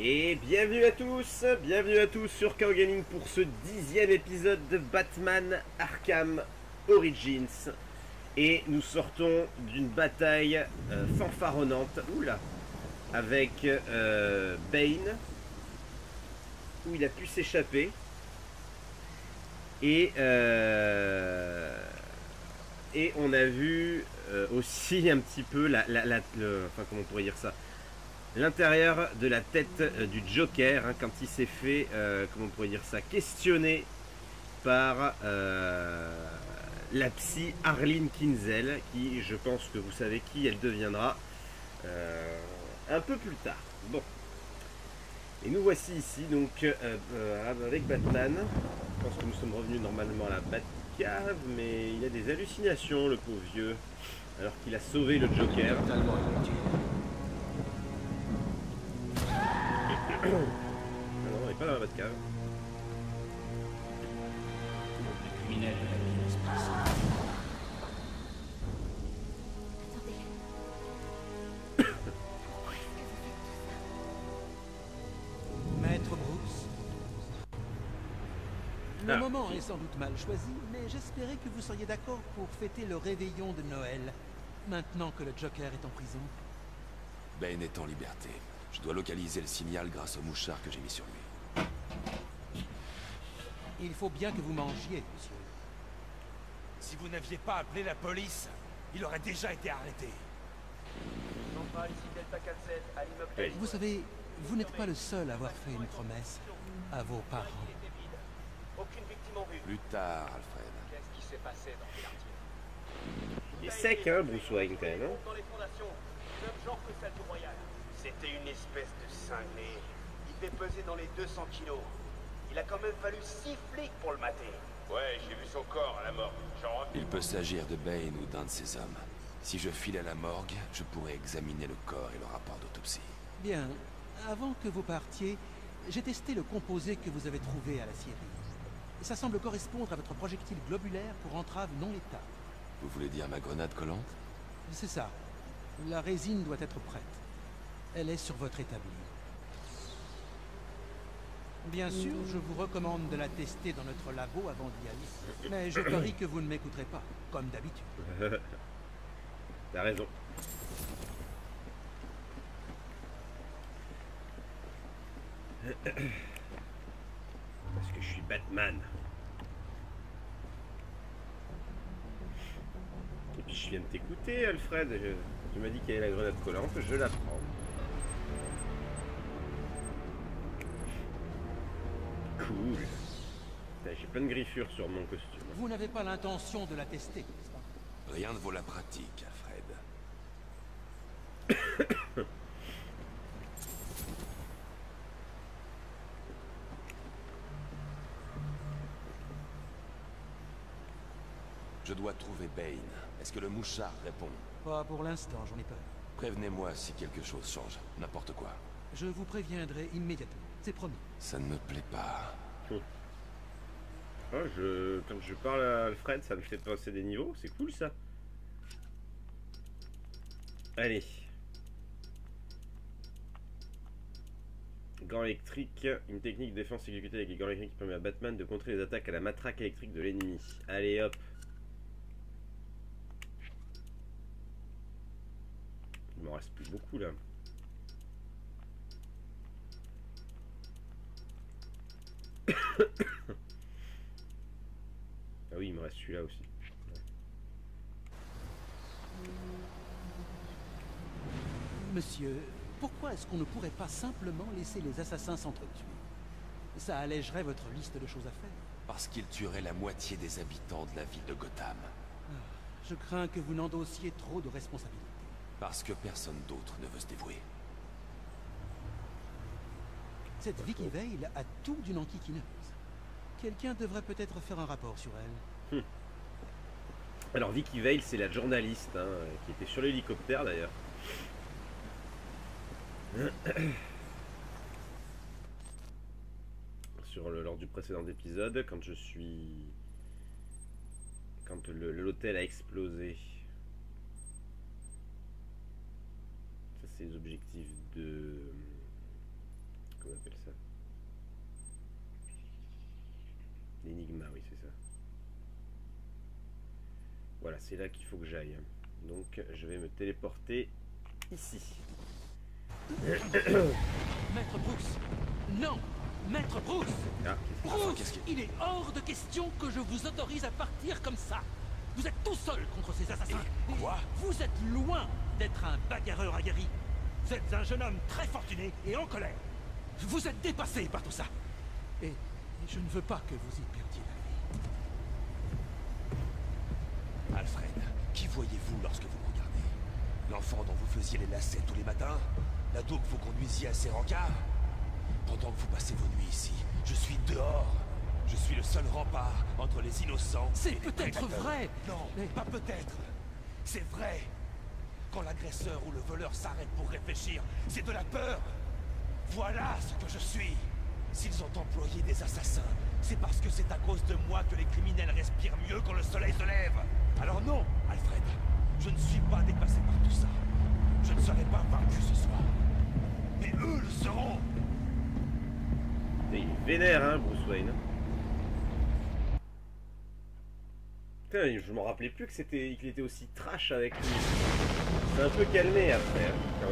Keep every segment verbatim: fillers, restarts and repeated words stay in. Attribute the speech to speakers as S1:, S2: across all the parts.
S1: Et bienvenue à tous, bienvenue à tous sur Chaos Gaming pour ce dixième épisode de Batman Arkham Origins. Et nous sortons d'une bataille euh, fanfaronnante, oula, avec euh, Bane, où il a pu s'échapper. Et, euh, et on a vu euh, aussi un petit peu la, la, la, le, enfin comment on pourrait dire ça, l'intérieur de la tête euh, du Joker, hein, quand il s'est fait, euh, comment on pourrait dire ça, questionner par euh, la psy Arlene Quinzel, qui, je pense que vous savez qui elle deviendra euh, un peu plus tard. Bon. Et nous voici ici, donc, euh, euh, avec Batman. Je pense que nous sommes revenus normalement à la Batcave, mais il a des hallucinations, le pauvre vieux, alors qu'il a sauvé le Joker.
S2: Totalement inutile.
S1: Ah non, on n'est pas dans la Batcave.
S2: Les criminels de la ville espace.
S3: Maître Bruce, le
S1: Ah.
S3: moment est sans doute mal choisi, mais j'espérais que vous seriez d'accord pour fêter le réveillon de Noël, maintenant que le Joker est en prison.
S4: Bane est en liberté. Je dois localiser le signal grâce au mouchard que j'ai mis sur lui.
S3: Il faut bien que vous mangiez, monsieur.
S5: Si vous n'aviez pas appelé la police, il aurait déjà été arrêté.
S6: Centrale, ici Delta quatre sept, à l'immeuble.
S1: Oui.
S3: Vous savez, vous n'êtes pas le seul à avoir fait une promesse à vos parents.
S6: Il était vide. Aucune victime en vue.
S4: Plus tard, Alfred.
S6: Qu'est-ce qui s'est passé dans le quartier?
S1: Il est sec, hein, Bruce Wayne, quand même, hein.
S6: Dans les fondations, même genre que celle du Royal. C'était une espèce de cinglé. Il fait peser dans les deux cents kilos. Il a quand même fallu six flics pour le mater.
S7: Ouais, j'ai vu son corps à la mort. J'en refais.
S4: Il peut s'agir de Bane ou d'un de ses hommes. Si je file à la morgue, je pourrais examiner le corps et le rapport d'autopsie.
S3: Bien, avant que vous partiez, j'ai testé le composé que vous avez trouvé à la scierie. Ça semble correspondre à votre projectile globulaire pour entrave non létale.
S4: Vous voulez dire ma grenade collante?
S3: C'est ça. La résine doit être prête. Elle est sur votre établi. Bien sûr, je vous recommande de la tester dans notre labo avant d'y aller. Mais je parie que vous ne m'écouterez pas, comme d'habitude.
S1: T'as raison. Parce que je suis Batman. Et puis je viens de t'écouter, Alfred. Je- tu m'as dit qu'il y avait la grenade collante, je la prends. Cool. Putain, j'ai plein de griffures sur mon costume.
S3: Vous n'avez pas l'intention de la tester, n'est-ce pas?
S4: Rien ne vaut la pratique, Alfred. Je dois trouver Bane. Est-ce que le mouchard répond?
S3: Pas pour l'instant, j'en ai peur.
S4: Prévenez-moi si quelque chose change. N'importe quoi.
S3: Je vous préviendrai immédiatement, c'est promis.
S4: Ça ne me plaît pas.
S1: Ah, je... Quand je parle à Alfred, ça me fait passer des niveaux. C'est cool, ça. Allez. Gants électriques. Une technique de défense exécutée avec les gants électriques qui permet à Batman de contrer les attaques à la matraque électrique de l'ennemi. Allez, hop. Il m'en reste plus beaucoup, là. Ah oui, il me reste celui-là aussi.
S3: Monsieur, pourquoi est-ce qu'on ne pourrait pas simplement laisser les assassins s'entretuer? Ça allégerait votre liste de choses à faire.
S4: Parce qu'il tuerait la moitié des habitants de la ville de Gotham.
S3: Je crains que vous n'endossiez trop de responsabilités.
S4: Parce que personne d'autre ne veut se dévouer.
S3: Cette Vicky Vale a tout d'une enquiquineuse. Quelqu'un devrait peut-être faire un rapport sur elle.
S1: Alors Vicky Vale, c'est la journaliste hein, qui était sur l'hélicoptère d'ailleurs. Sur le, lors du précédent épisode, quand je suis... Quand le- l'hôtel a explosé. Ça c'est les objectifs de... qu'on appelle ça. L'énigma, oui, c'est ça. Voilà, c'est là qu'il faut que j'aille. Donc, je vais me téléporter ici.
S3: Maître Bruce! Non! Maître Bruce!
S1: Ah,
S3: Bruce!
S4: qu'est-ce
S3: Il est hors de question que je vous autorise à partir comme ça! Vous êtes tout seul contre ces assassins!
S5: Quoi?
S3: Vous êtes loin d'être un bagarreur aguerri! Vous êtes un jeune homme très fortuné et en colère! Vous êtes dépassé par tout ça! Et, et je ne veux pas que vous y perdiez la vie.
S5: Alfred, qui voyez-vous lorsque vous me regardez? L'enfant dont vous faisiez les lacets tous les matins? L'ado que vous conduisiez à ses rencarts? Pendant que vous passez vos nuits ici, je suis dehors. Je suis le seul rempart entre les innocents.
S3: C'est
S5: et les
S3: peut-être
S5: prédateurs.
S3: vrai!
S5: Non,
S3: Mais-
S5: pas peut-être. C'est vrai. Quand l'agresseur ou le voleur s'arrête pour réfléchir, c'est de la peur. Voilà ce que je suis. S'ils ont employé des assassins, c'est parce que c'est à cause de moi que les criminels respirent mieux quand le soleil se lève. Alors non, Alfred, je ne suis pas dépassé par tout ça. Je ne serai pas vaincu ce soir. Mais eux le seront.
S1: il est vénère, hein, Bruce Wayne. Putain, je m'en rappelais plus que c'était qu'il était aussi trash avec lui. C'est un peu calmé après, hein, quand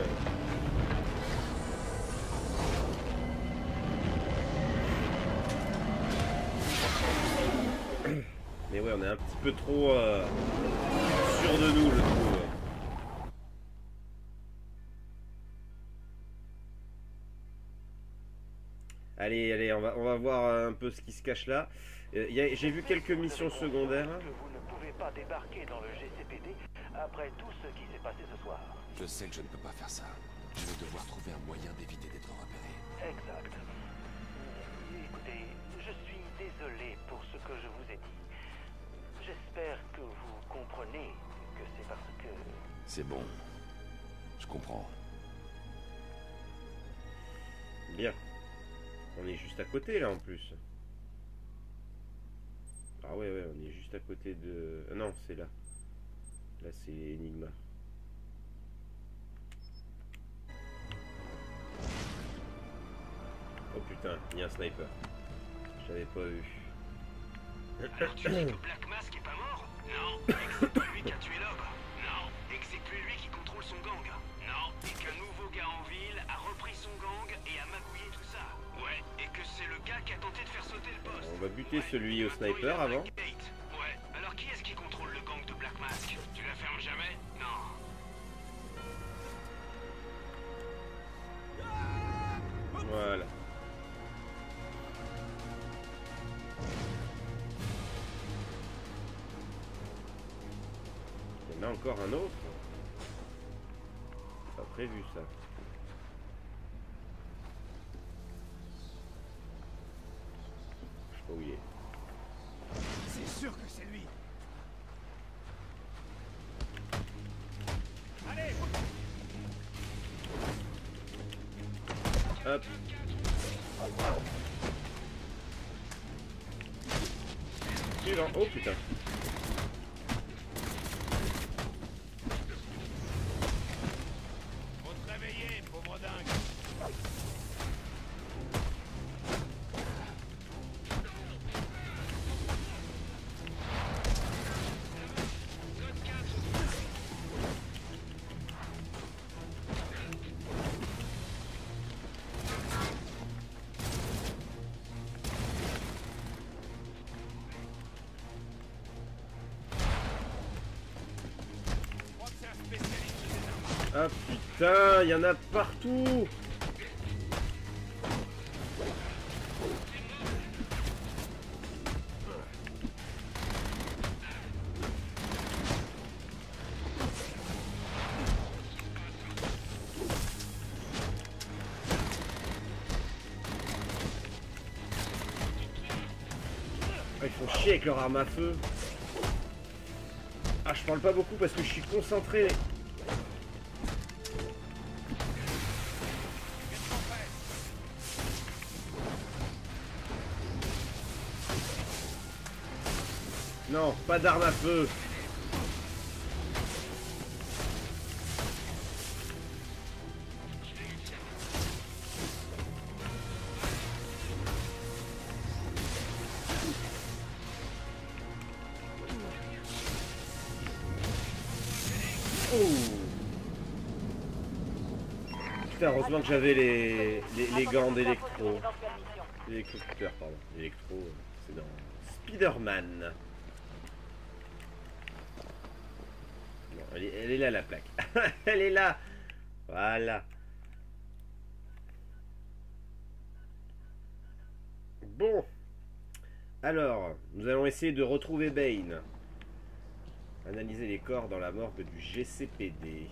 S1: même. Mais ouais, on est un petit peu trop euh, sûr de nous, je trouve. Allez, allez, on va, on va voir un peu ce qui se cache là. Euh, y a- J'ai vu quelques missions secondaires.
S8: Que vous ne pouvez pas débarquer dans le G C P D après tout ce qui s'est passé ce soir.
S4: Je sais que je ne peux pas faire ça. Je vais devoir trouver un moyen d'éviter d'être repéré.
S8: Exact. Écoutez, je suis désolé pour ce que je vous ai dit. J'espère que vous comprenez que c'est parce que...
S4: C'est bon. Je comprends.
S1: Bien. On est juste à côté là en plus. Ah ouais, ouais, on est juste à côté de... Ah non, c'est là. Là, c'est Enigma. Oh putain, il y a un sniper. J'avais pas vu.
S6: Alors tu dis que Black Mask est pas mort? Non. Et que c'est pas lui qui a tué Loeb? Non. Et que c'est plus lui qui contrôle son gang? Non. Et qu'un nouveau gars en ville a repris son gang et a magouillé tout ça? Ouais. Et que c'est le gars qui a tenté de faire sauter le poste?
S1: On va buter
S6: Ouais.
S1: celui au
S6: Maintenant, il
S1: sniper
S6: a
S1: avant.
S6: Blackgate. Ouais. Alors qui est-ce qui contrôle le gang de Black Mask? Tu la fermes jamais? Non.
S1: Voilà. Il y en a encore un autre. Pas prévu ça. Je sais pas où il est.
S5: C'est sûr que c'est lui. Allez,
S1: Hop. Suivant. Oh putain.
S5: faut te réveiller, pauvre dingue. Je crois que c'est un spécialiste des armes.
S1: Ah putain, il y en a partout. Ah, ils font chier avec leur arme à feu. Ah, je parle pas beaucoup parce que je suis concentré. Non, pas d'arme à feu. Putain, heureusement que j'avais les, les, les gants d'électro. L'électrocuteur, pardon. L'électro, c'est dans Spider-Man. Non, elle est, elle est là la plaque. Elle est là. Voilà. Bon. Alors, nous allons essayer de retrouver Bane. Analyser les corps dans la morgue du G C P D.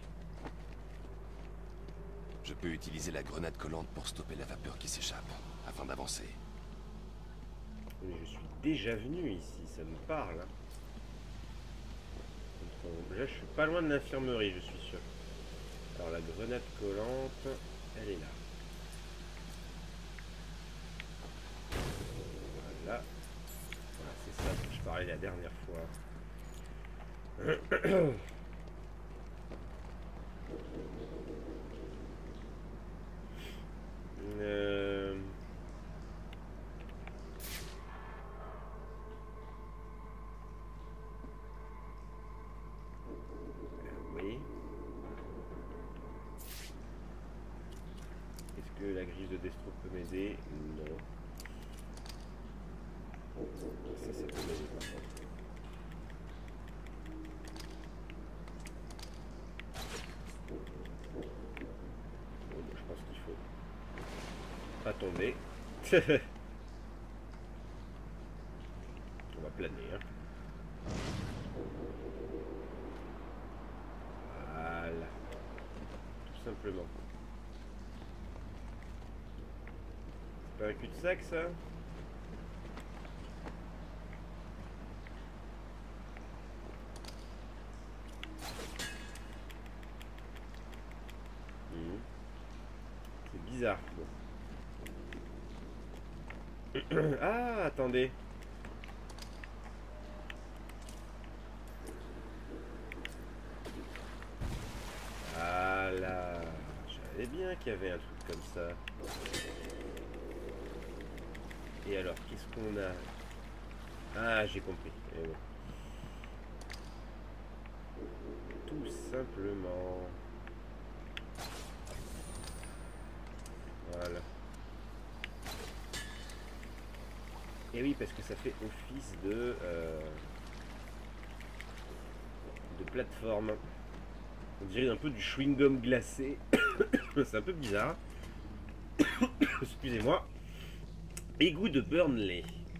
S4: Je peux utiliser la grenade collante pour stopper la vapeur qui s'échappe, afin d'avancer.
S1: Mais je suis déjà venu ici, ça me parle. Là, je suis pas loin de l'infirmerie, je suis sûr. Alors, la grenade collante, elle est là. Voilà. Voilà, c'est ça dont je parlais la dernière fois. euh... Oui. Est-ce que la griffe de Destro peut m'aider? Non. Ça, ça peut m'aider par contre. Bon, je pense qu'il faut pas tomber. On va planer, hein. Voilà. Tout simplement. C'est pas un cul-de-sac, ça? Mmh. C'est bizarre. Bon. Ah, attendez. Voilà. Je savais bien qu'il y avait un truc comme ça. Et alors, qu'est-ce qu'on a? Ah, j'ai compris. Et bon. Tout simplement. Voilà. Et oui, parce que ça fait office de euh, de plateforme. On dirait un peu du chewing-gum glacé. C'est un peu bizarre. Excusez-moi. Égout de Burnley.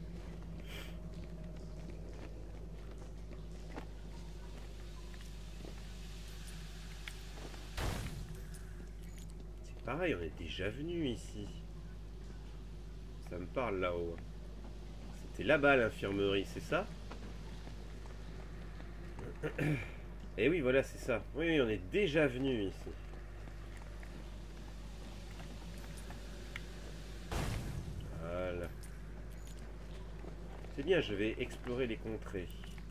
S1: C'est pareil, on est déjà venu ici. Ça me parle là-haut. C'était là-bas l'infirmerie, c'est ça? Et oui, voilà, c'est ça. Oui, oui, on est déjà venu ici. Voilà. C'est bien, je vais explorer les contrées.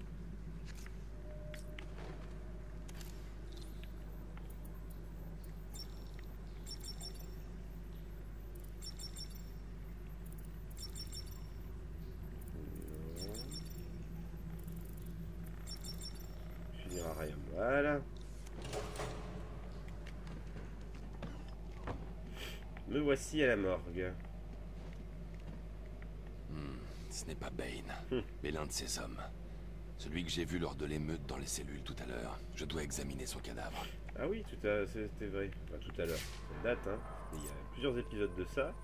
S1: Voilà. Me voici à la morgue.
S4: Hmm, ce n'est pas Bane,
S1: Hmm.
S4: mais l'un de ses hommes. Celui que j'ai vu lors de l'émeute dans les cellules tout à l'heure. Je dois examiner son cadavre.
S1: Ah oui, tout à c'était vrai. Enfin, tout à l'heure. Ça date, hein. Il y a plusieurs épisodes de ça.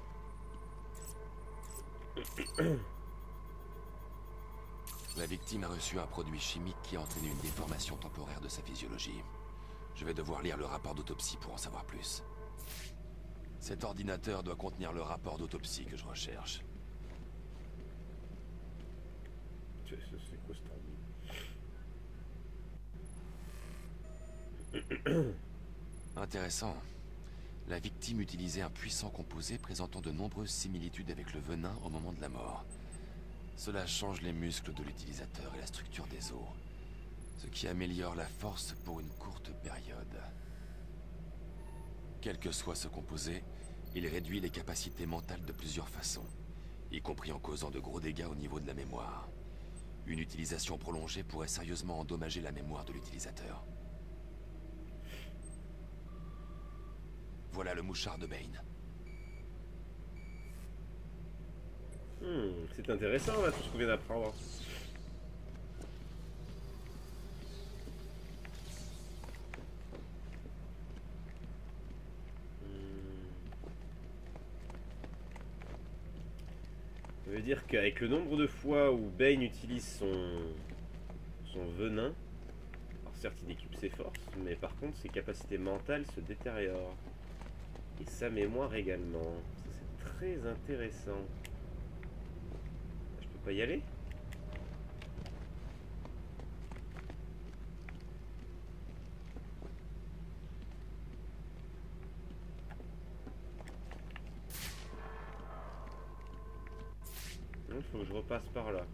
S4: La victime a reçu un produit chimique qui a entraîné une déformation temporaire de sa physiologie. Je vais devoir lire le rapport d'autopsie pour en savoir plus. Cet ordinateur doit contenir le rapport d'autopsie que je recherche.
S1: C'est quoi ce
S4: Intéressant. La victime utilisait un puissant composé présentant de nombreuses similitudes avec le venin au moment de la mort. Cela change les muscles de l'utilisateur et la structure des os, ce qui améliore la force pour une courte période. Quel que soit ce composé, il réduit les capacités mentales de plusieurs façons, y compris en causant de gros dégâts au niveau de la mémoire. Une utilisation prolongée pourrait sérieusement endommager la mémoire de l'utilisateur. Voilà le mouchard de Bane.
S1: Hmm, c'est intéressant là, tout ce qu'on vient d'apprendre. Ça veut dire qu'avec le nombre de fois où Bane utilise son, son venin, alors certes il équipe ses forces, mais par contre ses capacités mentales se détériorent. Et sa mémoire également. Ça c'est très intéressant. Je peux pas y aller ? Il faut que je repasse par là.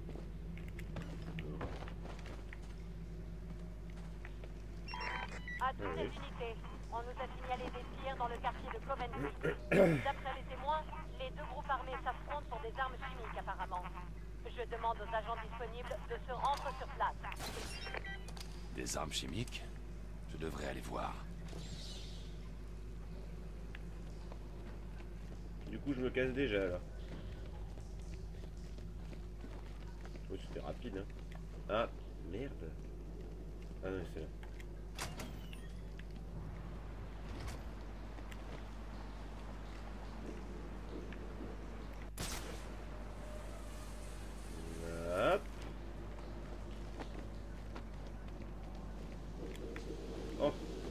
S9: À toutes les unités, on nous a signalé des tirs dans le quartier de Coventry. D'après les témoins, les deux groupes armés s'affrontent sur des armes chimiques apparemment. Je demande aux agents disponibles de se rendre sur place.
S4: Des armes chimiques? Je devrais aller voir.
S1: Du coup je me casse déjà là. Oh, c'était rapide, hein. Ah, merde. Ah non, c'est là. Hop. Oh.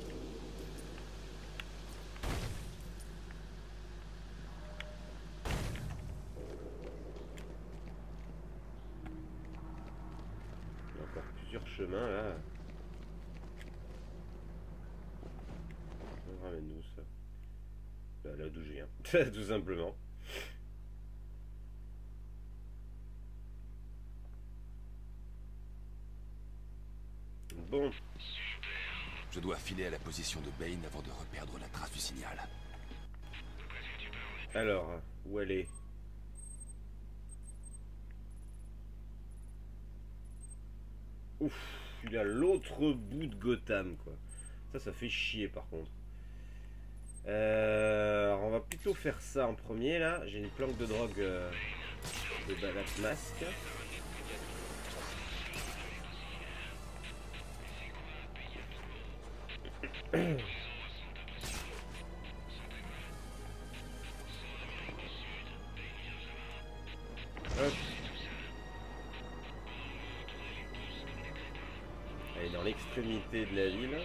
S1: Chemin là. Ramène-nous ça. Là, là d'où je viens. Tout simplement. Bon.
S4: Je dois filer à la position de Bane avant de reperdre la trace du signal.
S1: Alors, où elle est? Ouf, il a l'autre bout de Gotham, quoi. Ça, ça fait chier, par contre. Euh, alors, on va plutôt faire ça en premier, là. J'ai une planque de drogue euh, de Black Mask. Hop. Elle est dans l'extrémité de la ville.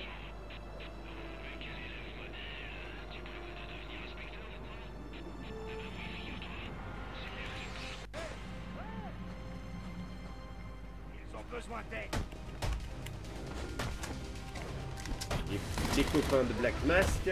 S5: Ils ont besoin d'aide.
S1: Les, les copains de Black Mask.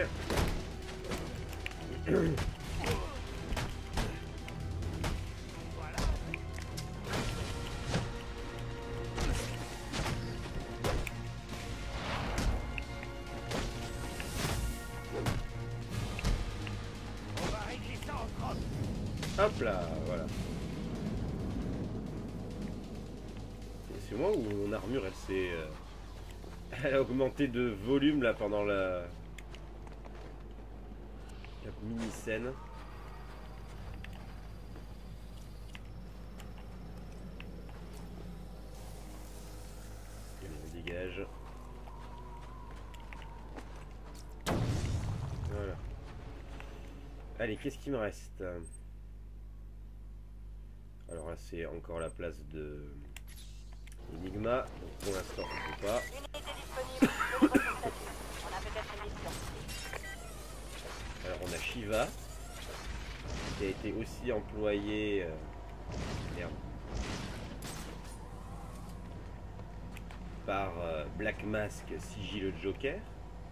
S1: Hop là, voilà. C'est moi où mon armure elle s'est... Euh, elle a augmenté de volume là pendant la... la mini-scène. Et on dégage. Voilà. Allez, qu'est-ce qu'il me reste ? Alors là c'est encore la place de Enigma, donc pour l'instant on ne peut pas.
S9: Unité disponible, je le reconstatue. On a peut-être une mission.
S1: Alors on a Shiva, qui a été aussi employé... Euh... Merde. Par euh, Black Mask, Sigil le Joker.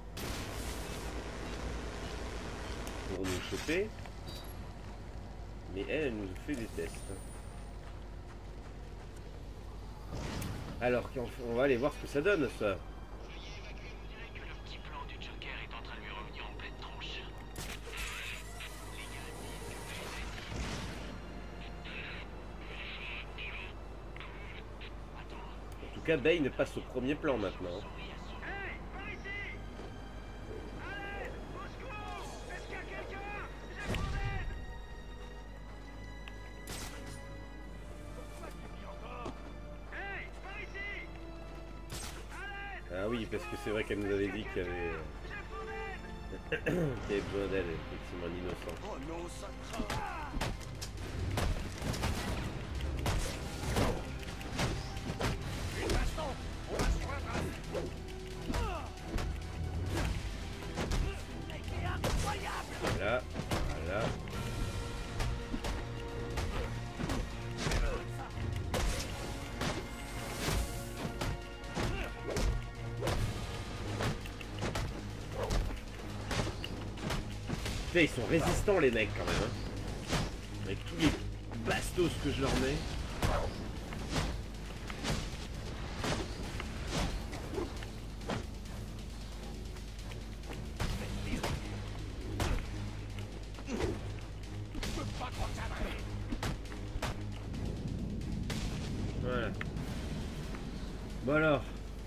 S1: Pour nous choper. Mais elle, elle nous fait des tests. Alors on va aller voir ce que ça donne ça.
S6: On dirait que le petit plan du Joker est en train de lui revenir en pleine tronche.
S1: En tout cas Bane passe au premier plan maintenant.
S5: Hey, par ici! Allez, au secours!
S1: oui, parce que c'est vrai qu'elle nous avait dit qu'il y avait, euh, qu'il y avait besoin d'elle, effectivement, un innocent.
S5: Oh non, ça craint. Une baston, on va se joindre à...
S1: Voilà, voilà. Putain, ils sont résistants les mecs quand même, hein. Avec tous les bastos que je leur mets. Voilà. Bon alors.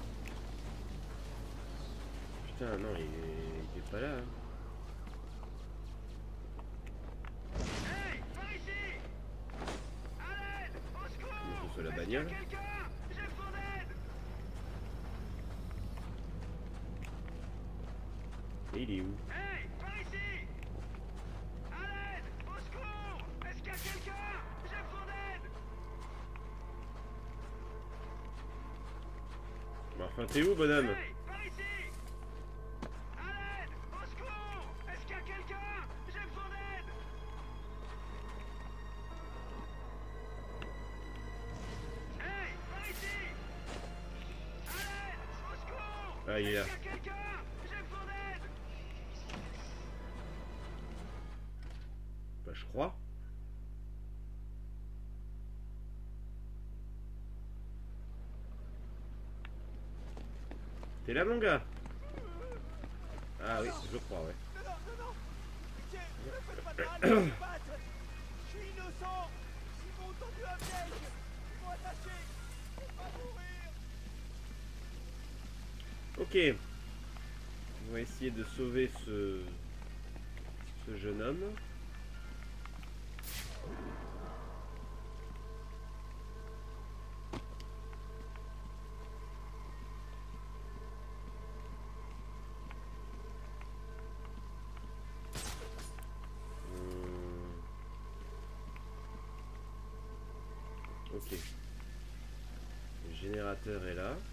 S1: Putain non, il est, il est pas là. Hein. La bagnole. Et il est où?
S6: Hey, par ici! À l'aide! Au secours! Est-ce qu'il y a quelqu'un? J'ai besoin d'aide!
S1: Mais enfin, t'es où, bonhomme?
S6: Hey, par ici! À l'aide! Au secours! Est-ce qu'il y a quelqu'un? J'ai besoin d'aide! Hey, par ici! À l'aide! Au secours!
S1: Ah, il est là.
S6: Est-ce qu'il y a quelqu'un? J'ai besoin d'aide!
S1: Bah, je crois. T'es là, mon gars? Ah oui, je crois, ouais.
S5: Non, non, non, non. Pitié, ne faites pas de mal, je vais me battre. Je suis innocent. Ils m'ont tendu un piège. Ils m'ont attaché. Je vais pas mourir.
S1: Ok. On va essayer de sauver ce, ce jeune homme. Hum. Ok. Le générateur est là.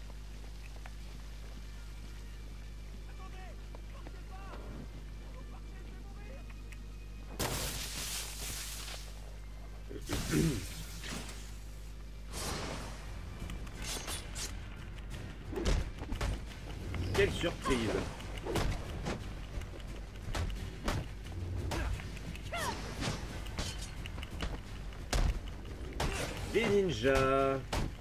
S1: Quelle surprise! Des ninjas!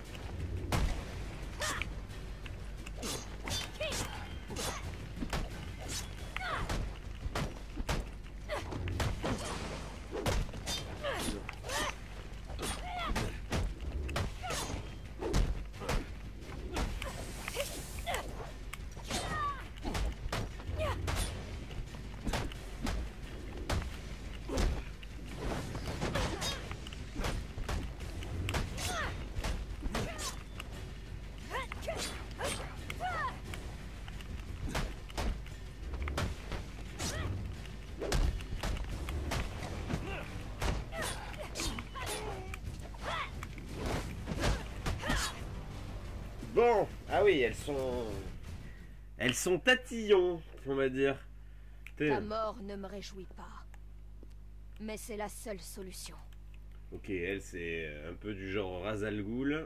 S1: Bon, ah oui, elles sont... Elles sont tatillons, on va dire.
S10: Ta mort ne me réjouit pas. Mais c'est la seule solution.
S1: Ok, elle, c'est un peu du genre Ra's al Ghul.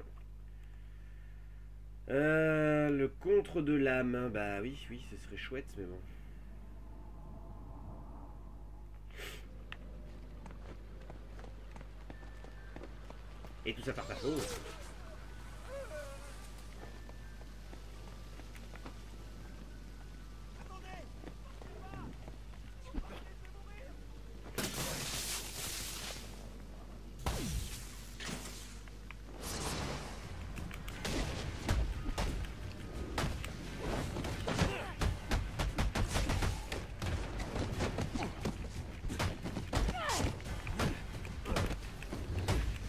S1: Euh, le contre de l'âme. Bah oui, oui, ce serait chouette, mais bon. Et tout ça par ta faute.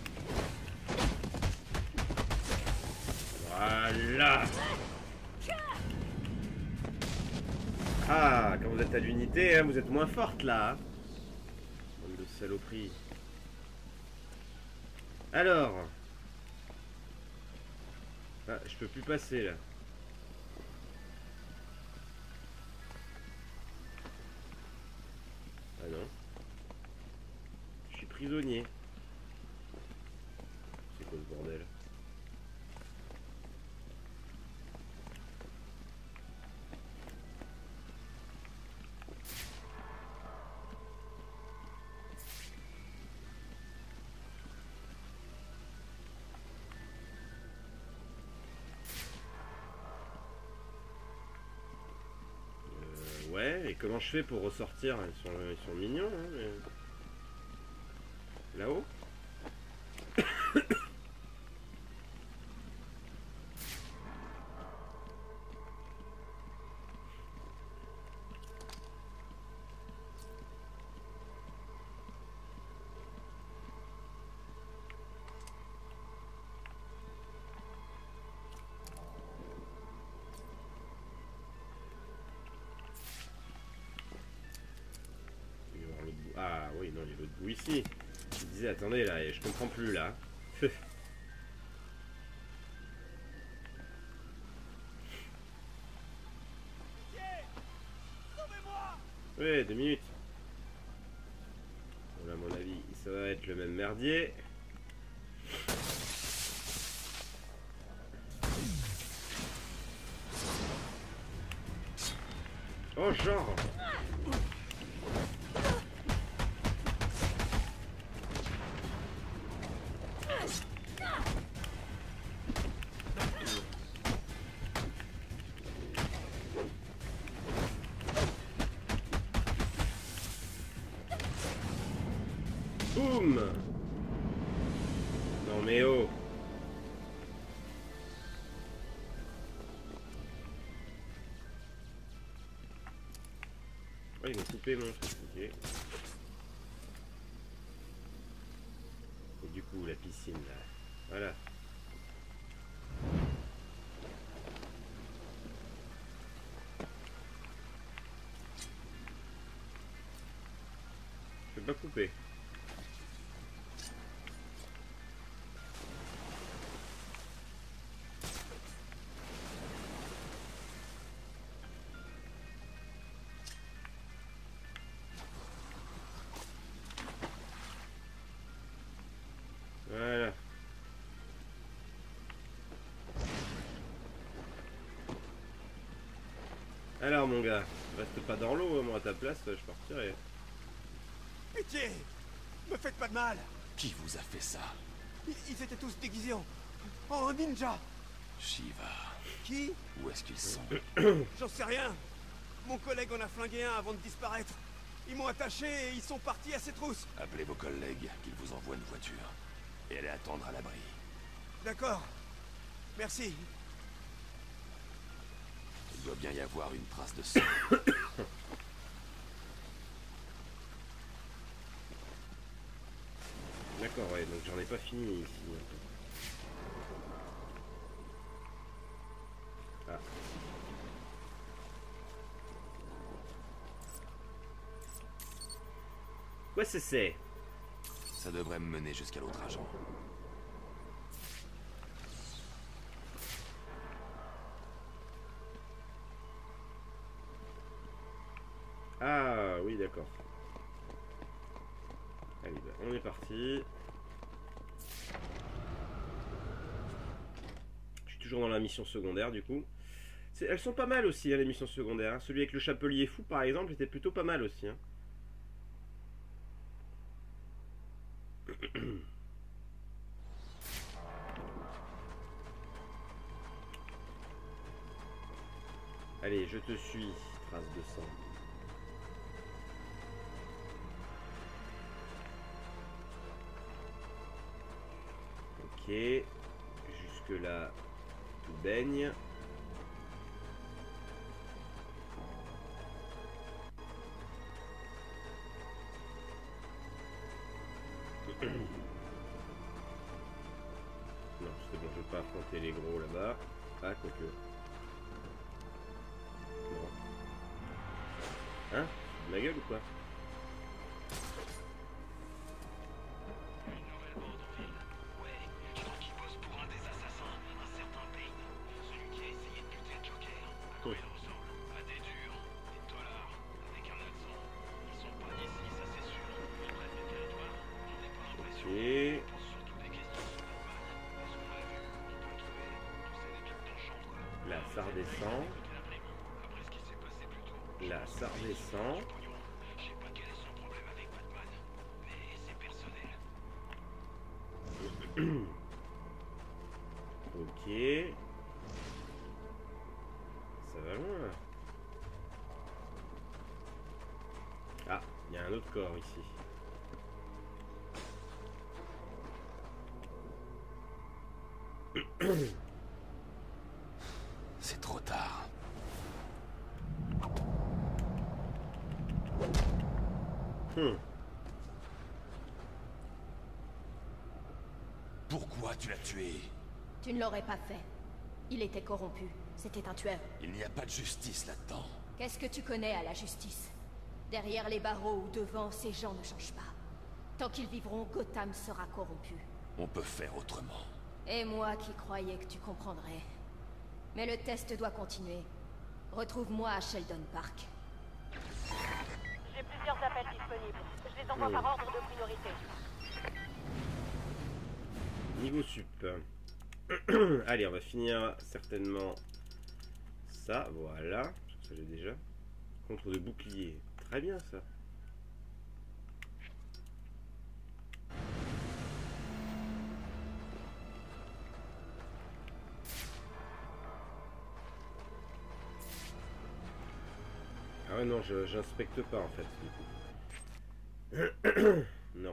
S1: Voilà. Ah, quand vous êtes à l'unité, hein, vous êtes moins forte là. Hein. Bande de saloperie. Alors. Ah, je peux plus passer là. Ah non. Je suis prisonnier. C'est quoi ce bordel? Ouais, et comment je fais pour ressortir? Ils sont, ils sont mignons, hein, mais... Là-haut? Ah oui, non, il y a l'autre bout ici. Je disais, attendez, là, je comprends plus, là. Oui, deux minutes. Voilà, à mon avis, ça va être le même merdier. Oh, genre. Boum! Non mais oh! Oh, ils m'ont coupé mon truc, ok. Et du coup, la piscine là. Voilà. Je peux pas couper. Voilà. Alors mon gars, reste pas dans l'eau, moi à ta place, je partirai.
S5: Pitié! Me faites pas de mal!
S4: Qui vous a fait ça?
S5: Ils, ils étaient tous déguisés en... en ninja!
S4: Shiva.
S5: Qui?
S4: Où est-ce qu'ils sont?
S5: J'en sais rien! Mon collègue en a flingué un avant de disparaître. Ils m'ont attaché et ils sont partis à ses trousses.
S4: Appelez vos collègues, qu'ils vous envoient une voiture. Et allez attendre à l'abri.
S5: D'accord. Merci.
S4: Il doit bien y avoir une trace de sang.
S1: D'accord, ouais, donc j'en ai pas fini ici. Ah. Quoi c'est c'est?
S4: Ça devrait me mener jusqu'à l'autre agent.
S1: Ah oui, d'accord. Allez, bah, on est parti. Je suis toujours dans la mission secondaire du coup. Elles sont pas mal aussi, hein, les missions secondaires. Hein. Celui avec le chapelier fou par exemple était plutôt pas mal aussi. Hein. Allez, je te suis, trace de sang. Ok, jusque là, tout baigne. Non, c'est bon, je vais pas affronter les gros là-bas. Ah, quoique. Non. Hein? Ma gueule ou quoi?
S6: Une nouvelle bande en ville. Ouais, je crois qu'il bosse pour un des assassins, un certain Payne. Celui qui a essayé de buter le Joker. À quoi il ressemble? À des durs, des dollars, avec un accent. Ils sont pas d'ici, ça c'est sûr. Ils prennent le territoire. J'en ai pas l'impression.
S1: Ok.
S6: Ils posent surtout des questions sur la balle. Est-ce qu'on l'a vu? On peut le trouver. Tu sais, des trucs dans le champ, quoi.
S1: Là, ça redescend.
S6: Après ce qui s'est passé plus tôt.
S1: Là, ça redescend.
S6: Je sais pas quel est son problème avec Batman, mais c'est personnel.
S1: Ok. Ça va loin. Ah, il y a un autre corps ici.
S4: C'est trop tard.
S1: Hmm.
S4: Pourquoi tu l'as tué?
S10: Tu ne l'aurais pas fait. Il était corrompu. C'était un tueur.
S4: Il n'y a pas de justice là-dedans.
S10: Qu'est-ce que tu connais à la justice? Derrière les barreaux ou devant, ces gens ne changent pas. Tant qu'ils vivront, Gotham sera corrompu.
S4: On peut faire autrement.
S10: Et moi qui croyais que tu comprendrais. Mais le test doit continuer. Retrouve-moi à Sheldon Park.
S9: J'ai plusieurs appels disponibles. Je les envoie par ordre de priorité.
S1: Niveau sup. Allez, on va finir certainement ça. Voilà. Ça j'ai déjà. Contre de bouclier. Très bien ça. Ah ouais non, je j'inspecte pas en fait du coup. Non.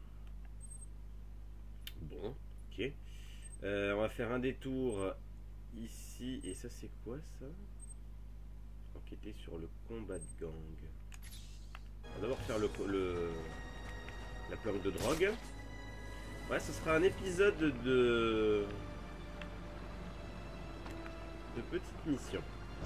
S1: Bon, ok. Euh, on va faire un détour ici. Et ça c'est quoi ça? Enquêter sur le combat de gang. On va d'abord faire le, le la planque de drogue. Ouais, ce sera un épisode de de petites missions.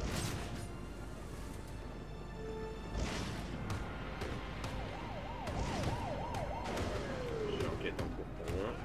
S1: J'enquête en cours pour moi.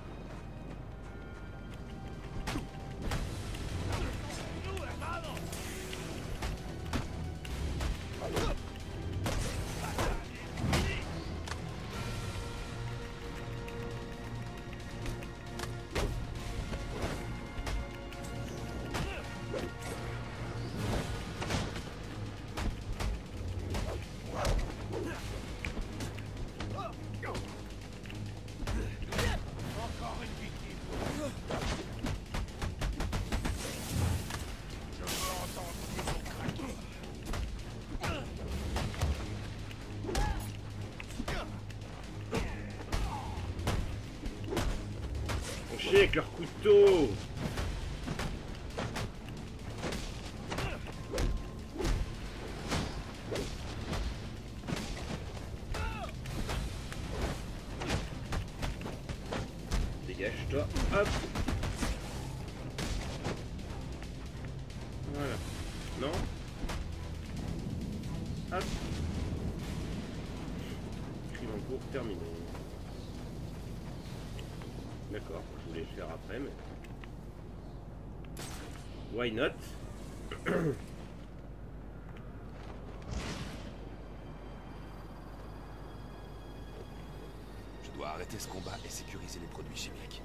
S1: Avec leur couteau. Dégage-toi. Hop. Voilà. Non. Hop. Crime en cours terminé. D'accord, je voulais le faire après, mais... Why not?
S4: Je dois arrêter ce combat et sécuriser les produits chimiques.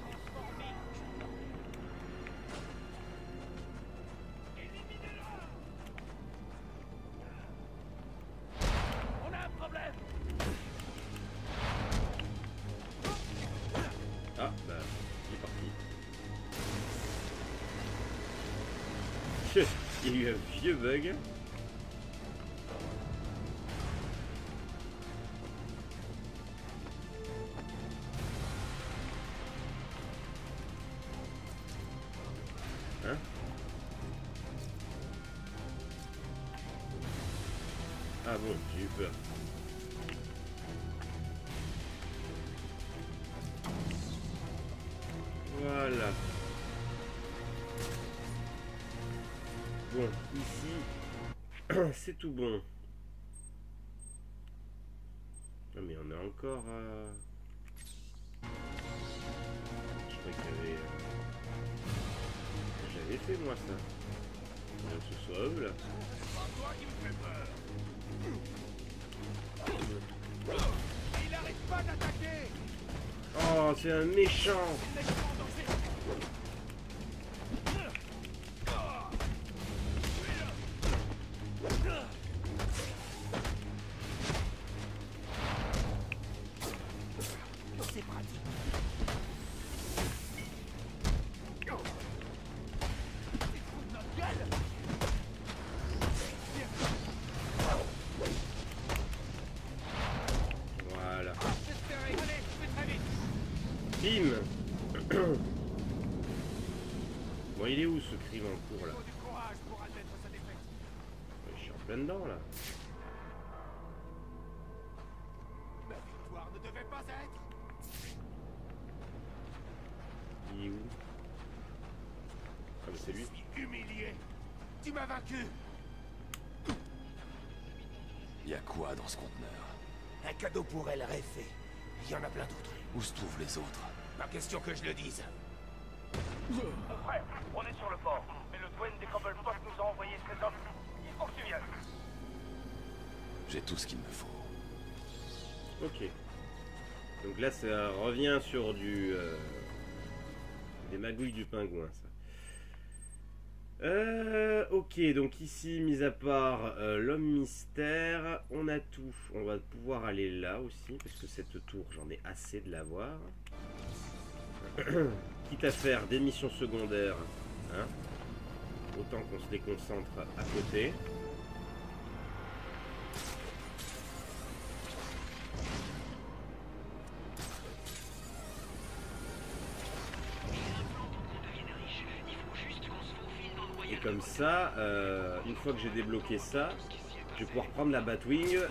S5: On a un problème.
S1: Ah, bah, il est parti. Il y a eu un vieux bug. Hein? Ah bon, j'ai eu peur. Voilà. Bon, ici, c'est tout bon. mais on a encore... Euh... Je crois qu'il y avait... J'avais fait moi ça. Bien que ce soit eux là.
S5: Il arrête pas d'attaquer.
S1: Oh, c'est un méchant.
S5: C'est pratique.
S1: Voilà. Bim. Bon, il est où ce crime en cours là? Je suis en plein dedans là.
S5: Ma victoire ne devait pas être.
S1: Il est où? Ah mais c'est lui.
S5: Je suis humilié. Tu m'as vaincu.
S4: Y a quoi dans ce conteneur?
S5: Un cadeau pour elle rêvé. Il y en a plein d'autres.
S4: Où se trouvent les autres?
S5: Pas question que je le dise.
S8: Frère, on est sur le port, mais le douane des Cobblepot nous a envoyé ces hommes. Il faut que tu viennes.
S4: J'ai tout ce qu'il me faut.
S1: Ok. Donc là ça revient sur du... Euh, des magouilles du pingouin ça. Euh, ok, donc ici, mis à part euh, l'homme mystère, on a tout. On va pouvoir aller là aussi, parce que cette tour, j'en ai assez de la voir. Quitte à faire des missions secondaires, hein, autant qu'on se déconcentre à côté. Et comme ça, euh, une fois que j'ai débloqué ça, je vais pouvoir prendre la Batwing et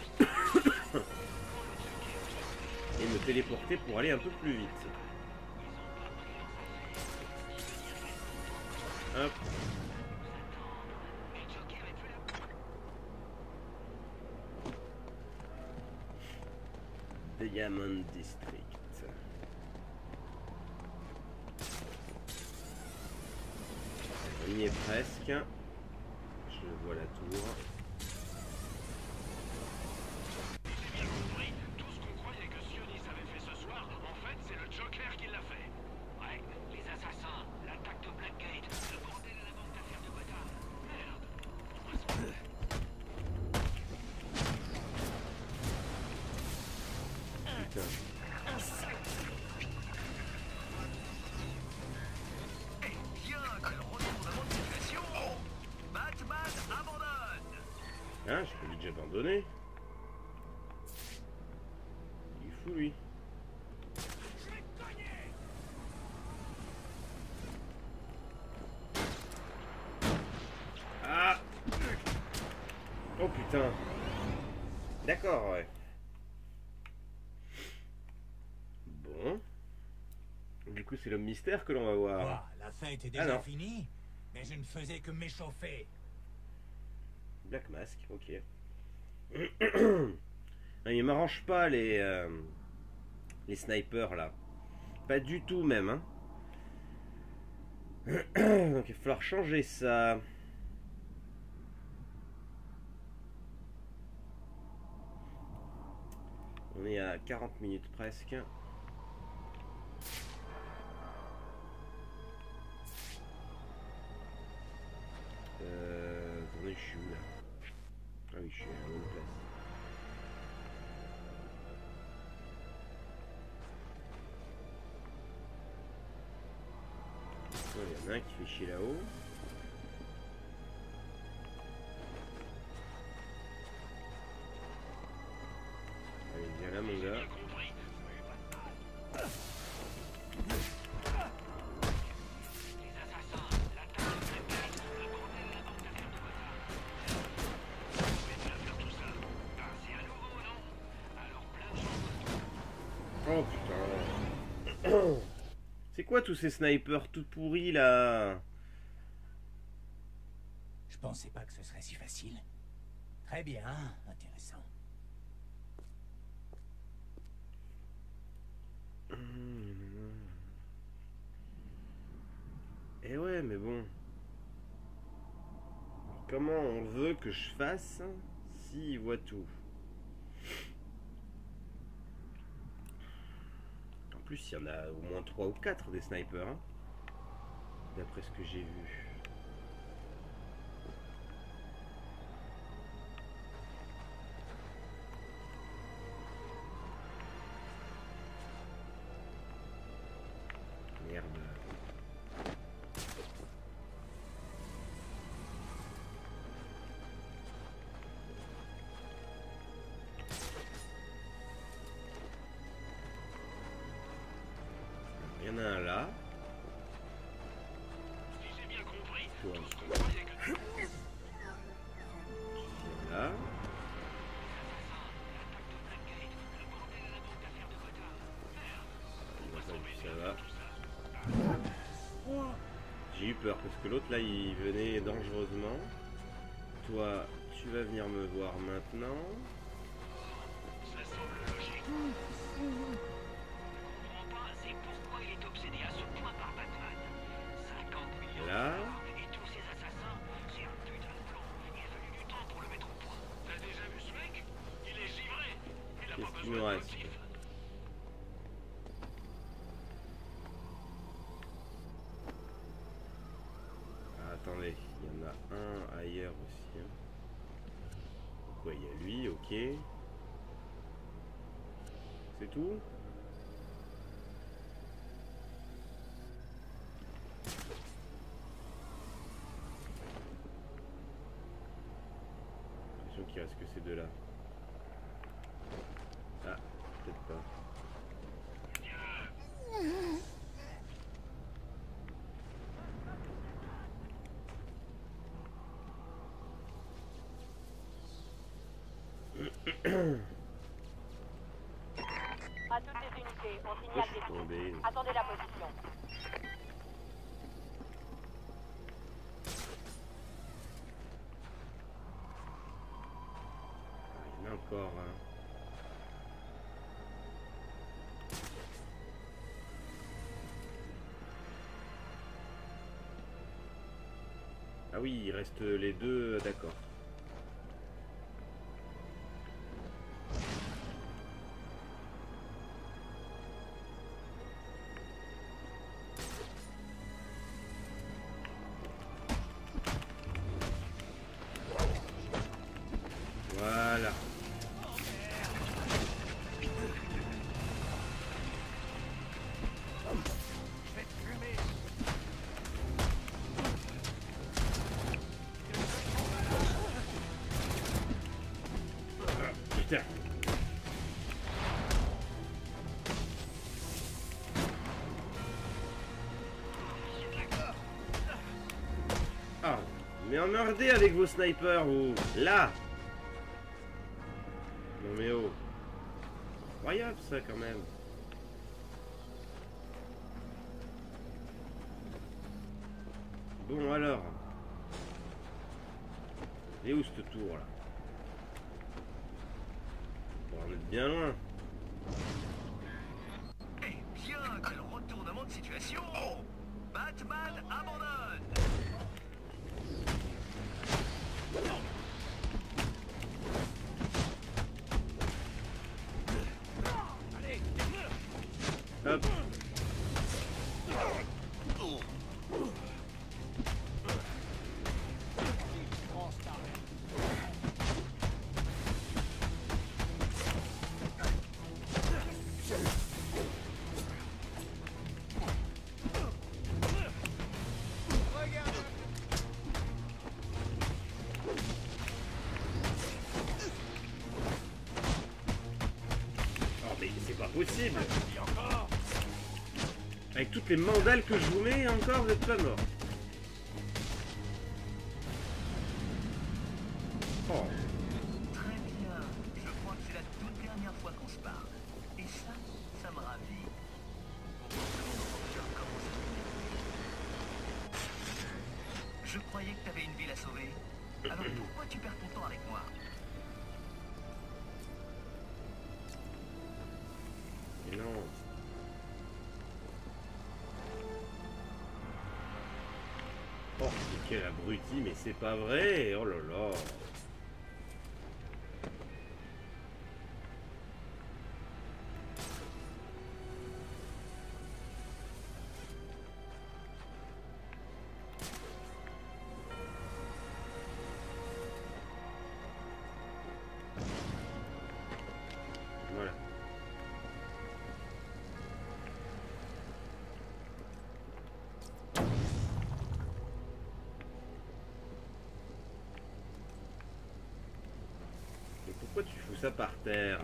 S1: me téléporter pour aller un peu plus vite. Hop. Diamond District. On y est presque. Je vois la tour.
S6: J'ai bien compris. Tout ce qu'on croyait que Sionis avait fait ce soir, en fait, c'est le Joker qui l'a fait. Ouais, les assassins, l'attaque de Blackgate, le bordel à la banque d'affaires de Gotham. Merde.
S1: Putain. Hein, je peux lui déjà abandonner. Il est fou lui. Ah. Oh putain. D'accord, ouais. Bon. Du coup, c'est l'homme mystère que l'on va voir.
S3: Quoi, la fête est
S1: Ah
S3: déjà
S1: non.
S3: finie? Mais je ne faisais que m'échauffer.
S1: Black Mask, ok. Il m'arrange pas les euh, les snipers là, pas du tout même. Hein. Donc il va falloir changer ça. On est à quarante minutes presque. Euh, attendez, je suis où là? Ah oui, je suis à la bonne place. Oh, il y en a un qui fait chier là-haut. Allez, viens là mon gars. Oh putain. C'est quoi tous ces snipers tout pourris là?
S3: Je pensais pas que ce serait si facile. Très bien, intéressant.
S1: Et ouais, mais bon. Comment on veut que je fasse s'il voit tout? En plus, il y en a au moins trois ou quatre des snipers, hein, d'après ce que j'ai vu. Merde. Il y en a un là.
S6: Si j'ai bien compris,
S1: Toi.
S6: tout ce qu'on croyait que tu
S1: Là. Ça va. J'ai eu peur parce que l'autre là il venait dangereusement. Toi, tu vas venir me voir maintenant.
S6: Ça semble logique. Je comprends pas, c'est pourquoi il est obsédé à ce point par Batman. cinquante millions de
S1: Là.
S6: dollars et tous ces assassins, c'est un putain de plan. Il a fallu du temps pour le mettre au point. T'as déjà vu ce mec? Il est givré. Il a pas
S1: Qu'est-ce qu'il me
S6: besoin de
S1: reste?
S6: motif.
S1: Ah, attendez, il y en a un ailleurs aussi. Hein. Donc ouais, il y a lui, ok. C'est tout? J'ai l'impression qu'il reste que ces deux-là. Ah, peut-être pas.
S9: À toutes les unités, on
S1: Je
S9: signale
S1: suis
S9: des troupes.
S1: tombé.
S9: Attendez la position.
S1: Ah, il y en a encore. Hein. Ah oui, il reste les deux, d'accord. Voilà. Ah, putain. Ah, mais emmerdez avec vos snipers, ou là. Non mais oh. Incroyable ça quand même. Bon alors. Elle est où cette tour là? On va en être bien loin.
S11: Eh bien, quel retournement de situation! Batman abandonne!
S1: Hop. Oh mais c'est pas possible. Avec toutes les mandales que je vous mets, encore vous êtes pas mort. Oh.
S11: Très bien. Je crois que c'est la toute dernière fois qu'on se parle. Et ça, ça me ravit. Je croyais que t'avais une ville à sauver. Alors pourquoi tu perds ton temps avec moi?
S1: Mais non. Quel abruti, mais c'est pas vrai. Oh là là. Voilà. Et pourquoi tu fous ça par terre?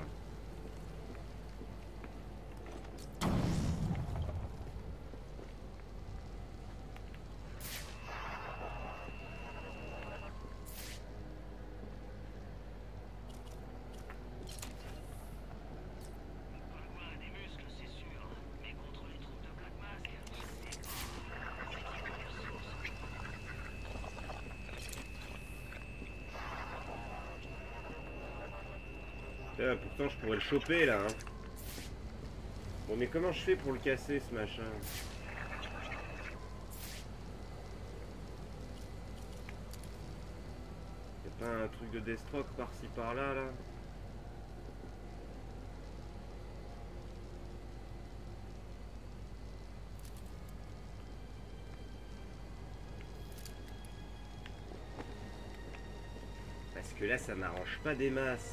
S1: Ah, pourtant je pourrais le choper là hein. Bon mais comment je fais pour le casser ce machin? Y'a pas un truc de destrock par-ci par-là là? Parce que là ça m'arrange pas des masses.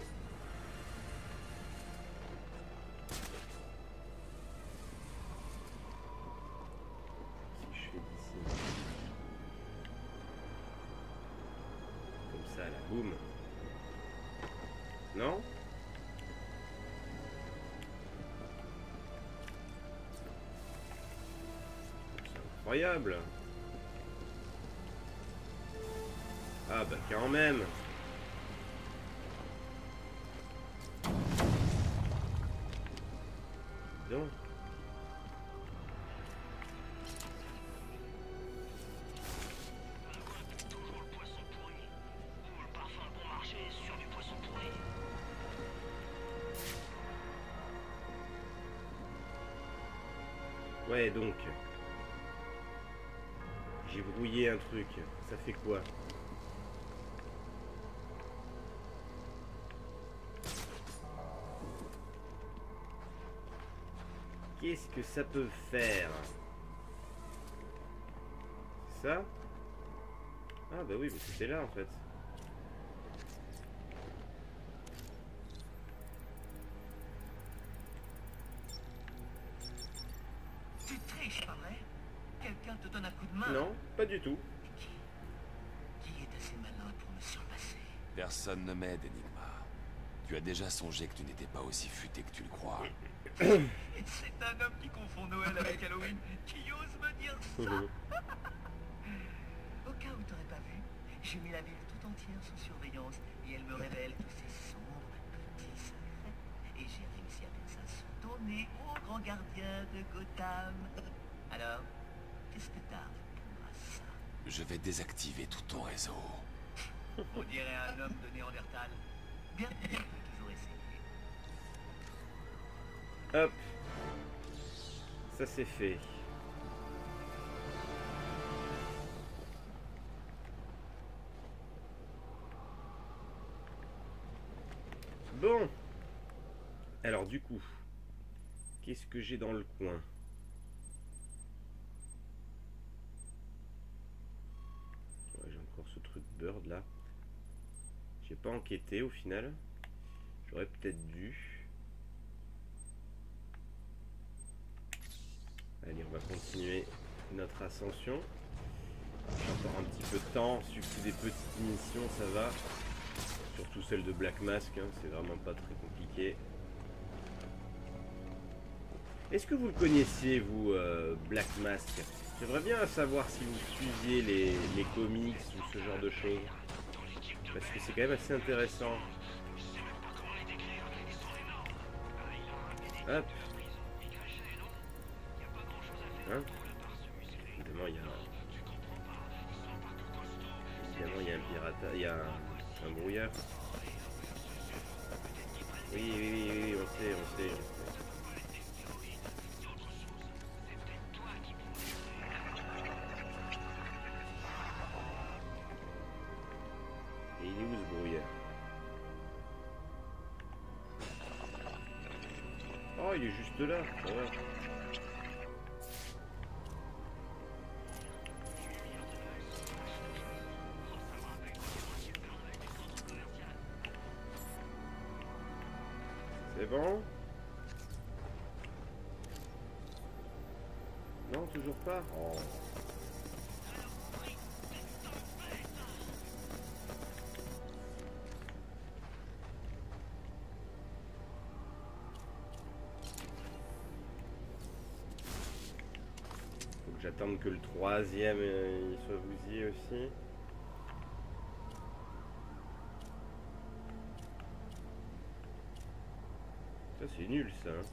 S1: Boum. Non? C'est incroyable. Ah bah quand même. Donc. Ouais, donc j'ai brouillé un truc, ça fait quoi? Qu'est-ce que ça peut faire? Ça? Ah bah oui, mais c'était là en fait. Non, pas du tout.
S11: Qui est assez malin pour me surpasser?
S4: Personne ne m'aide, Enigma. Tu as déjà songé que tu n'étais pas aussi futé que tu le crois.
S11: C'est un homme qui confond Noël avec Halloween. Qui ose me dire ça? Au cas où t'aurais pas vu, j'ai mis la ville tout entière sous surveillance et elle me révèle tous ces sombres petits secrets. Et j'ai réussi à mettre ça sous ton nez, ô grand gardien de Gotham. Alors, qu'est-ce que t'as?
S4: Je vais désactiver tout ton réseau.
S11: On dirait un homme de Néandertal. Bien, on peut toujours essayer.
S1: Hop. Ça c'est fait. Bon. Alors du coup, qu'est-ce que j'ai dans le coin? Ce truc bird là, j'ai pas enquêté au final, j'aurais peut-être dû. Allez, on va continuer notre ascension. J'ai encore un petit peu de temps, suffit des petites missions, ça va. Surtout celle de Black Mask, hein, c'est vraiment pas très compliqué. Est-ce que vous le connaissiez, vous, euh, Black Mask? J'aimerais bien savoir si vous suiviez les, les comics ou ce genre de choses. Parce que c'est quand même assez intéressant. Hop. Hein? Évidemment, il y a... Évidemment, il y a un pirate... Il y a un, un brouilleur. Oui, oui, oui, oui, on sait, on sait, on sait. il est juste là. Ça va. C'est bon? Non, toujours pas. Oh. Faut que j'attende que le troisième euh, il soit bousillé aussi. Ça c'est nul ça. Hein.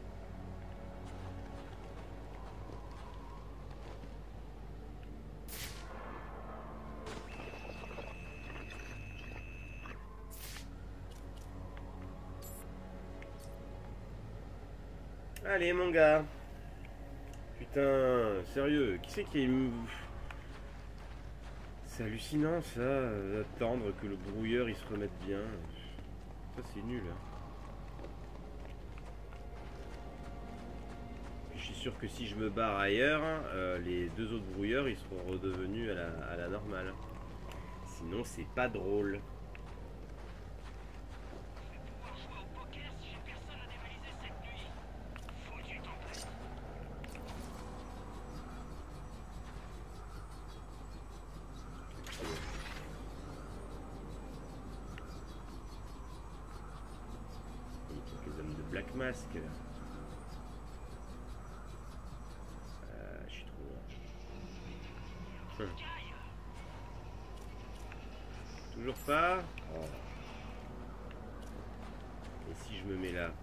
S1: Allez mon gars. Putain, sérieux, qui c'est qui est... C'est hallucinant ça, d'attendre que le brouilleur il se remette bien. Ça c'est nul. Hein. Je suis sûr que si je me barre ailleurs, euh, les deux autres brouilleurs ils seront redevenus à la, à la normale. Sinon c'est pas drôle. Black Mask. Euh, je suis trop loin. Hum. Toujours pas. Oh. Et si je me mets là?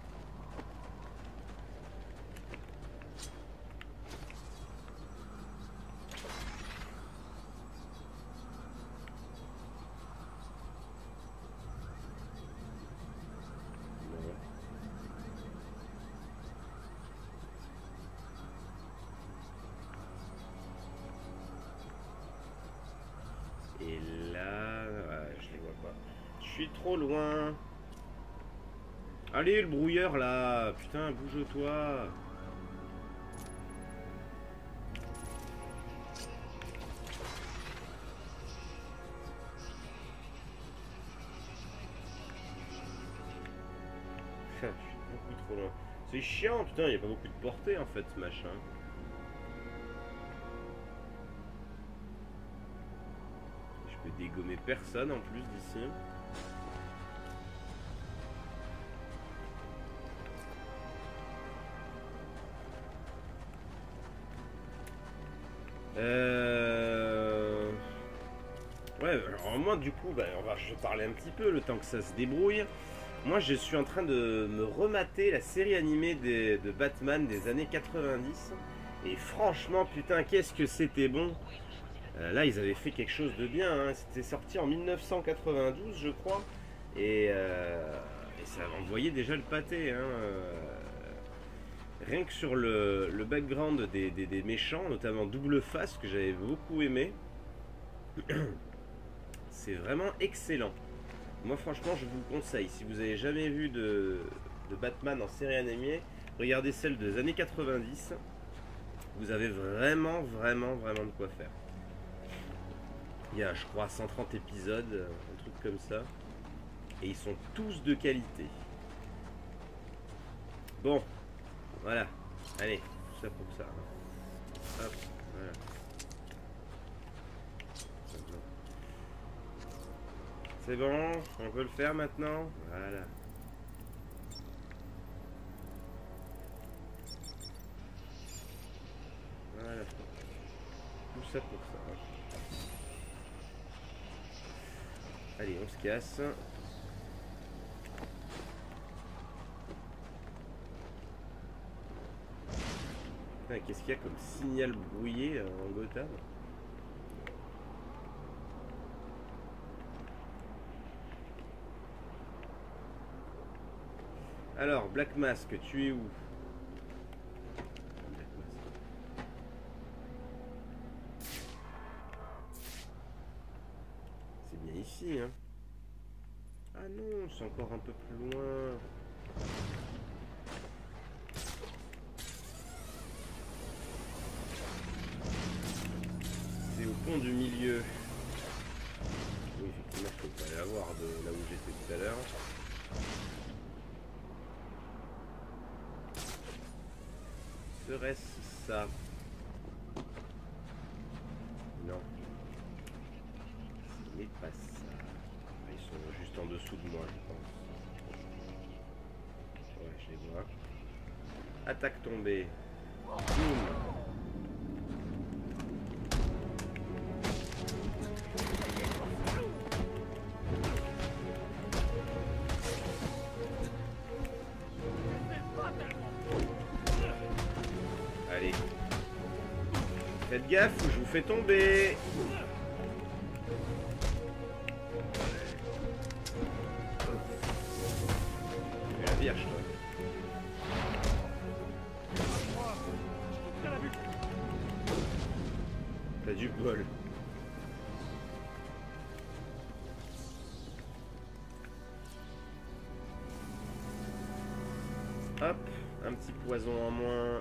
S1: Et là, ouais, je les vois pas. Je suis trop loin. Allez, le brouilleur là. Putain, bouge-toi. Je suis beaucoup trop loin. C'est chiant, putain, il n'y a pas beaucoup de portée en fait, ce machin. Je peux dégommer personne en plus d'ici. Euh... Ouais, alors moi du coup, bah, on va je vais parler un petit peu le temps que ça se débrouille. Moi je suis en train de me remater la série animée des, de Batman des années quatre-vingt-dix. Et franchement, putain, qu'est-ce que c'était bon. Euh, là, ils avaient fait quelque chose de bien. Hein. C'était sorti en mille neuf cent quatre-vingt-douze, je crois. Et, euh, et ça envoyait déjà le pâté. Hein. Euh, rien que sur le, le background des, des, des méchants, notamment Double Face, que j'avais beaucoup aimé. C'est vraiment excellent. Moi, franchement, je vous le conseille. Si vous n'avez jamais vu de, de Batman en série animée, regardez celle des années quatre-vingt-dix. Vous avez vraiment, vraiment, vraiment de quoi faire. Il y a, je crois, cent trente épisodes, un truc comme ça. Et ils sont tous de qualité. Bon, voilà. Allez, tout ça pour ça. Hop, voilà. C'est bon, on peut le faire maintenant. Voilà. Voilà. Tout ça pour ça. Allez, on se casse. Qu'est-ce qu'il y a comme signal brouillé en Gotham? Alors, Black Mask, tu es où? C'est bien ici, hein? Ah non, c'est encore un peu plus loin. C'est au pont du milieu. Oui, effectivement, je peux pas aller la voir de là où j'étais tout à l'heure. Serait-ce ça? Non. Ce n'est pas ça. Ils sont juste en dessous de moi, je pense. Ouais, je les vois. Attaque tombée. Boum. Allez. Faites gaffe ou je vous fais tomber. Tu es la vierge, toi. T'as du bol. Hop, un petit poison en moins.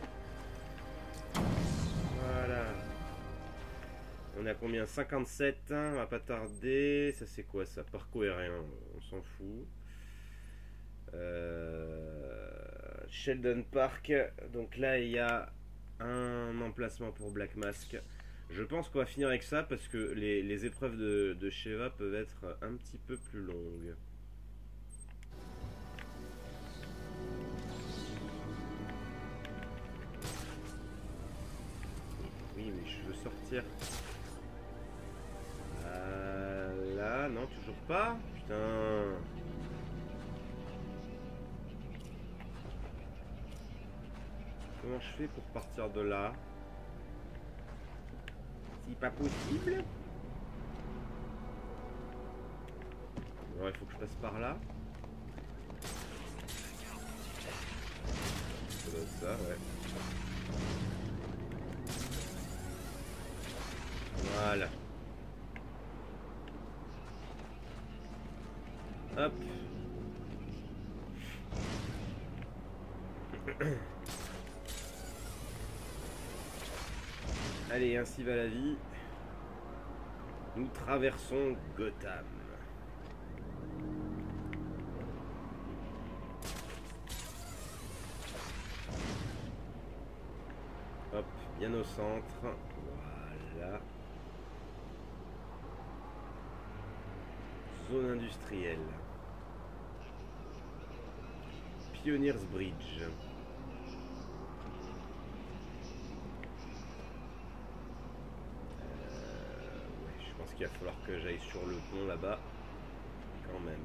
S1: Voilà. On a combien? Cinquante-sept, hein, on va pas tarder. Ça c'est quoi ça? Parcours aérien, on s'en fout. Euh... Sheldon Park. Donc là il y a un emplacement pour Black Mask. Je pense qu'on va finir avec ça parce que les, les épreuves de, de Sheva peuvent être un petit peu plus longues. Oui, mais je veux sortir. Euh, là, non, toujours pas. Putain. Comment je fais pour partir de là? C'est pas possible. Bon, il faut que je passe par là. Ça doit être ça, ouais. Voilà. Hop. Allez, ainsi va la vie. Nous traversons Gotham. Hop, bien au centre. Voilà. Zone industrielle. Pioneers Bridge. Il va falloir que j'aille sur le pont là-bas, quand même.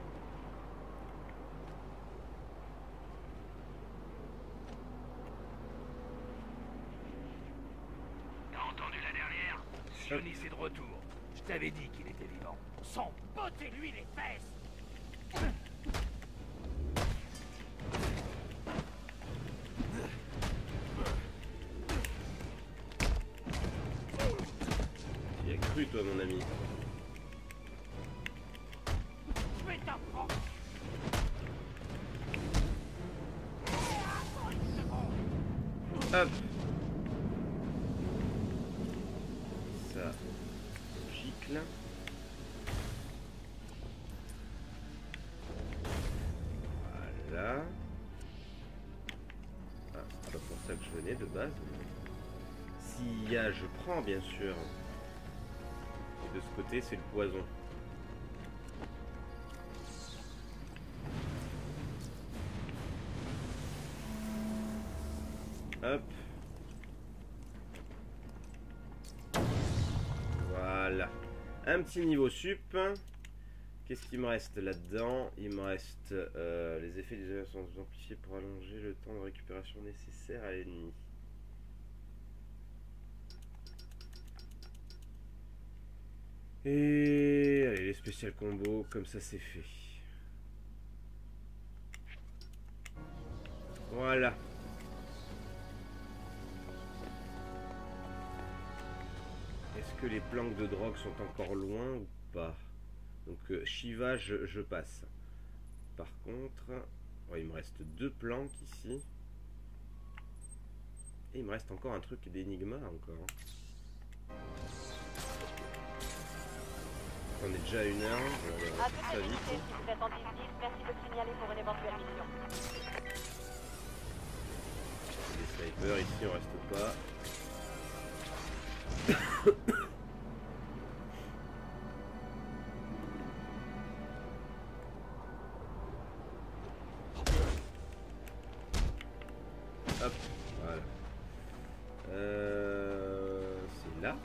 S6: T'as entendu la dernière? Sionis est de retour. Je t'avais dit qu'il était vivant. Sans botter lui les fesses.
S1: Tu y as cru, toi, mon ami.
S6: Je vais t'apprendre.
S1: Hop. Ça, on gicle. Voilà. Ah, c'est pas pour ça que je venais de base. S'il y a, je prends, bien sûr. Et de ce côté, c'est le poison. Hop. Voilà. Un petit niveau sup. Qu'est-ce qu'il me reste là-dedans? Il me reste euh, les effets des aléas sont amplifiés pour allonger le temps de récupération nécessaire à l'ennemi. Et allez, les spécial combos, comme ça c'est fait. Voilà. Est-ce que les planques de drogue sont encore loin ou pas? Donc euh, Shiva, je, je passe. Par contre, ouais, il me reste deux planques ici. Et il me reste encore un truc d'Enigma encore. On est déjà à une heure. On va
S9: À
S1: faire
S9: toute
S1: ça
S9: unité,
S1: vite.
S9: si vous êtes en dix dix, merci de le signaler pour une éventuelle mission.
S1: Des snipers ici, on reste pas. Hop, voilà. Euh, c'est là.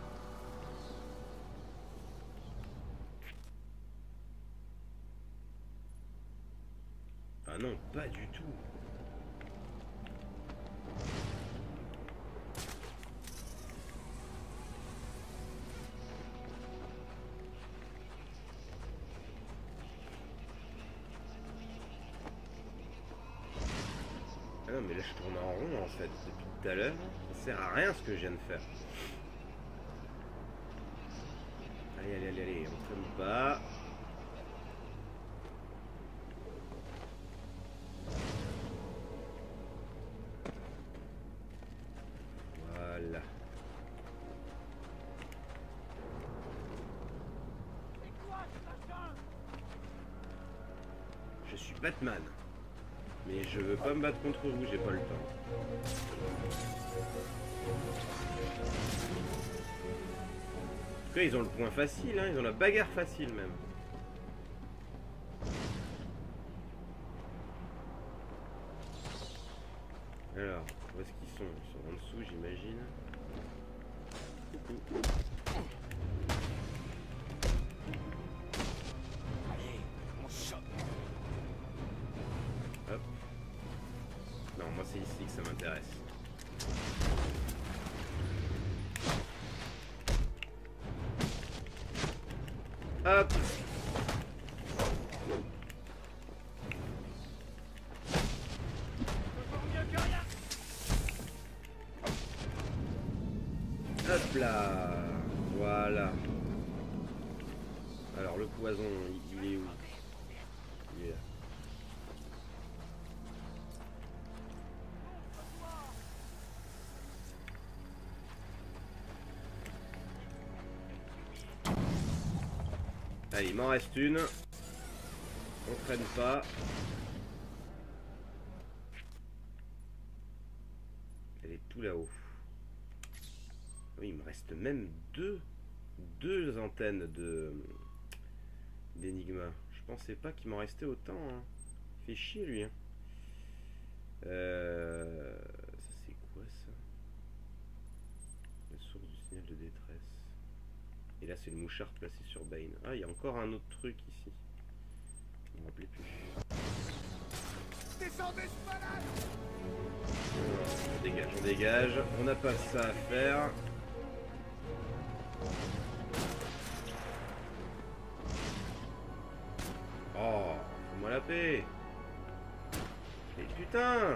S1: Ah non, pas du tout. Ah non, mais là je tourne en rond en fait depuis tout à l'heure. Ça sert à rien ce que je viens de faire. Allez, allez, allez, allez, on traîne pas. Voilà. Je suis Batman. Mais je veux pas me battre contre vous, j'ai pas le temps. En tout cas, ils ont le point facile, hein, ils ont la bagarre facile même. Alors, où est-ce qu'ils sont? Ils sont en dessous, j'imagine. Coucou.
S5: Allez, on chope.
S1: Hop. Non, moi c'est ici que ça m'intéresse. Hop. Hop là. Voilà. Alors le poison, il, il est où? Il est là. Allez, il m'en reste une. On traîne pas. Elle est tout là-haut. Oui, il me reste même deux, deux antennes de d'Enigma. Je pensais pas qu'il m'en restait autant. Hein. Il fait chier lui. Hein. Euh, ça c'est quoi ça? La source du signal de détresse. Et là, c'est le mouchard placé sur Bane. Ah, il y a encore un autre truc ici. Je ne me rappelais plus.
S5: Descendez ce malade!
S1: On dégage, on dégage. On n'a pas ça à faire. Oh, fais-moi la paix. Mais putain!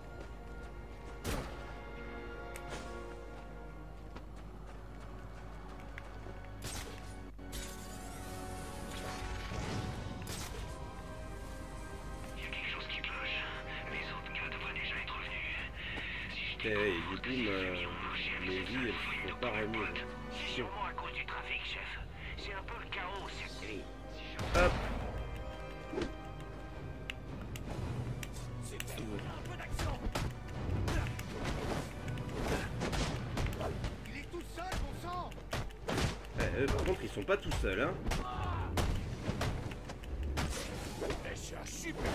S1: Et du coup, ma... mes vies, elles sont pas remises.
S6: C'est sûrement à cause du trafic, chef. C'est un peu le chaos cette nuit.
S1: Hop.
S5: Un peu d'action! Il est tout seul, bon sang!
S1: Eh, eux, par contre, ils sont pas tout seuls, hein.
S5: Eh, c'est un super!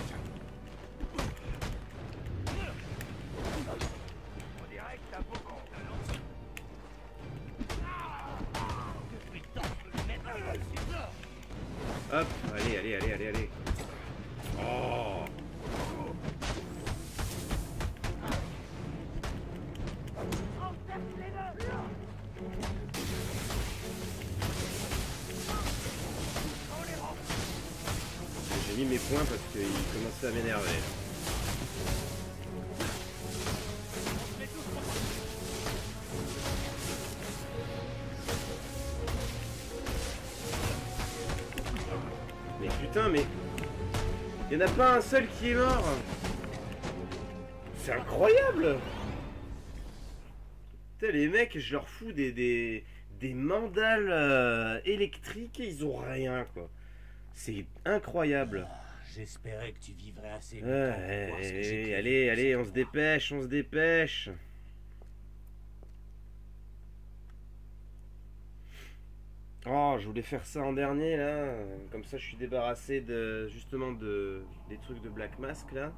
S1: Hop, allez, allez, allez, allez, allez. Oh. J'ai mis mes points parce qu'il commençait à m'énerver. Putain, mais il n'y en a pas un seul qui est mort. C'est incroyable. Putain, les mecs, je leur fous des, des, des mandales euh, électriques et ils ont rien, quoi. C'est incroyable.
S2: J'espérais que tu vivrais assez
S1: Euh,
S2: longtemps pour voir ce que j'ai pu
S1: allez,
S2: vivre.
S1: allez, on se dépêche, on se dépêche. Oh, je voulais faire ça en dernier, là. Comme ça, je suis débarrassé de, justement, de, des trucs de Black Mask, là.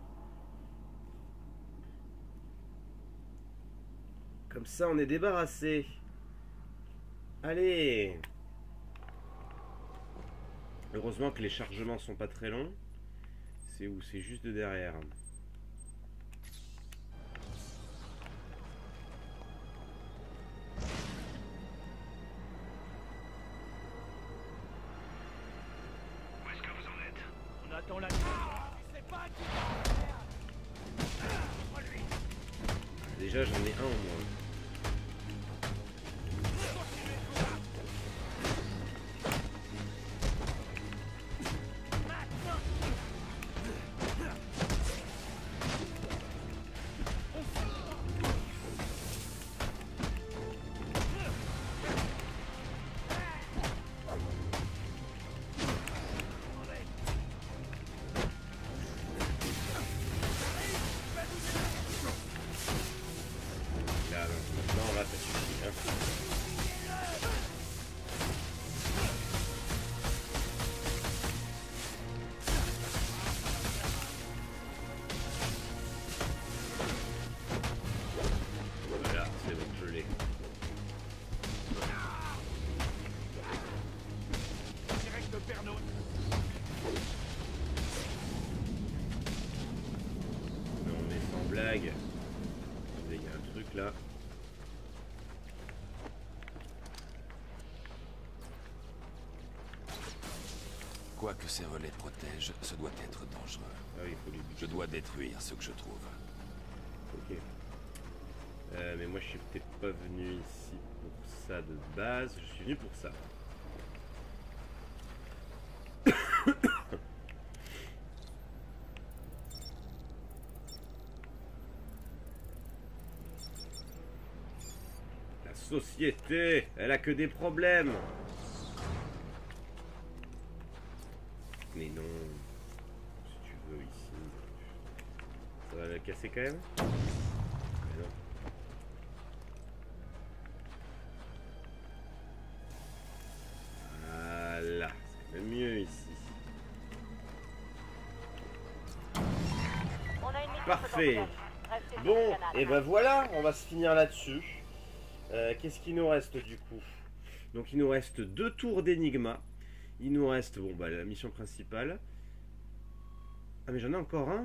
S1: Comme ça, on est débarrassé. Allez. Heureusement que les chargements sont pas très longs. C'est où? C'est juste de derrière.
S6: Où est-ce que vous en êtes?
S3: On attend la... C'est pas qui...
S1: Déjà, j'en ai un au moins. Là, maintenant, là, ça suffit, hein. Voilà, c'est bon, je l'ai.
S3: Direct de Pernod.
S1: Non mais sans blague. Il y a un truc là.
S4: Quoi que ces relais protègent, ce doit être dangereux.
S1: Ah oui, il faut lui
S4: Je dois détruire ce que je trouve.
S1: Ok. Euh, mais moi je suis peut-être pas venu ici pour ça de base. Je suis venu pour ça. La société, elle a que des problèmes. Mais non. Si tu veux ici. Ça va la casser quand même? Mais non. Voilà. C'est quand même mieux ici.
S9: On a une mission
S1: Parfait.
S9: secondaire. Restez sur
S1: Bon,
S9: le canal.
S1: et ben voilà, on va se finir là-dessus. Euh, Qu'est-ce qu'il nous reste du coup? Donc il nous reste deux tours d'Enigma. Il nous reste, bon bah la mission principale. Ah mais j'en ai encore un.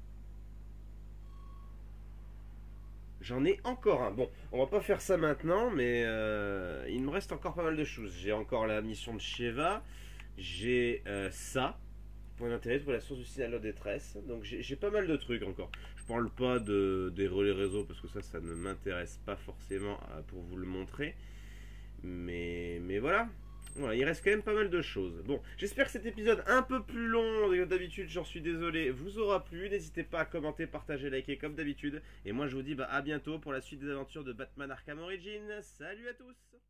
S1: J'en ai encore un. Bon, on va pas faire ça maintenant, mais euh, il me reste encore pas mal de choses. J'ai encore la mission de Sheva. J'ai euh, ça. Point d'intérêt pour la source du signal de détresse. Donc j'ai pas mal de trucs encore. Je parle pas de, des relais réseau parce que ça, ça ne m'intéresse pas forcément à, pour vous le montrer. Mais, mais voilà. Voilà, il reste quand même pas mal de choses. Bon, j'espère que cet épisode un peu plus long que d'habitude, j'en suis désolé, vous aura plu. N'hésitez pas à commenter, partager, liker comme d'habitude. Et moi je vous dis bah, à bientôt pour la suite des aventures de Batman Arkham Origins. Salut à tous!